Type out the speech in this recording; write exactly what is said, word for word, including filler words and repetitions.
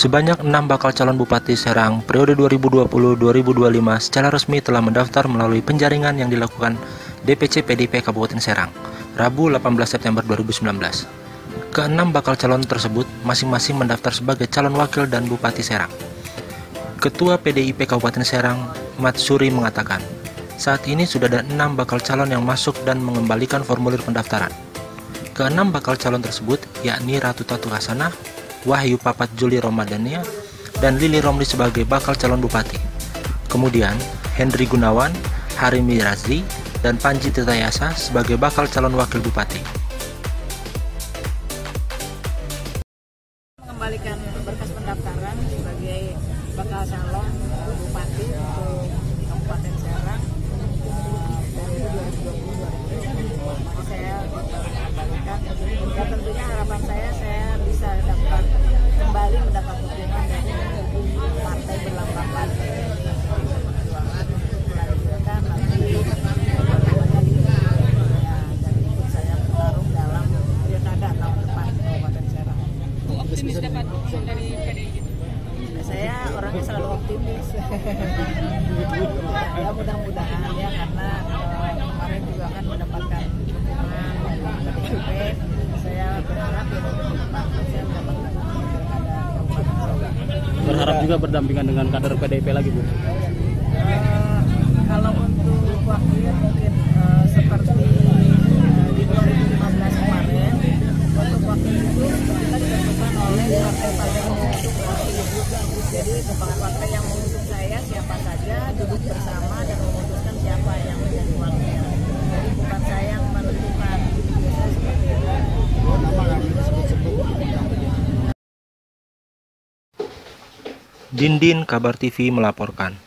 Sebanyak enam bakal calon Bupati Serang periode dua ribu dua puluh sampai dua ribu dua puluh lima secara resmi telah mendaftar melalui penjaringan yang dilakukan D P C P D I P Kabupaten Serang, Rabu delapan belas September dua ribu sembilan belas. Keenam bakal calon tersebut masing-masing mendaftar sebagai calon wakil dan Bupati Serang. Ketua P D I P Kabupaten Serang, Matsuri, mengatakan, saat ini sudah ada enam bakal calon yang masuk dan mengembalikan formulir pendaftaran. Keenam bakal calon tersebut yakni Ratu Tatu Hasanah, Wahyu Papat Juli Romadania, dan Lili Romli sebagai bakal calon bupati. Kemudian, Hendri Gunawan, Harimi Razli, dan Panji Tirtayasa sebagai bakal calon wakil bupati. Mengembalikan berkas pendaftaran sebagai bakal calon bupati untuk Kabupaten Serang dari dua ribu dua puluh. Jadi saya kembalikan, dan tentunya harapan saya saya bisa dapat kembali mendapat dukungan dari partai berlambang Partai Perjuangan untuk melanjutkan lagi perjuangan di ya, dan ikut saya bertarung dalam pilkada tahun depan di Kabupaten Serang. Optimis dapat dukungan dari P D I gitu? Saya orangnya selalu optimis. Ya mudah-mudahan ya, karena uh, kemarin juga kan mendapatkan dukungan dari P D I P. Saya berharap ya ke depan saya mendapatkan pilkada Kabupaten Serang. Berharap juga berdampingan dengan kader P D I P lagi, Bu? Uh, kalau untuk wakil mungkin uh, seperti uh, di dua ribu lima belas kemarin, untuk wakil itu kita ditentukan oleh partai-partai pengusung. Jadi partai yang mengusung saya siapa saja duduk bersama dan memutuskan siapa yang menjadi wakil. Jadi bukan saya yang menentukan. Biasanya seperti itu. Dindin Kabar T V melaporkan.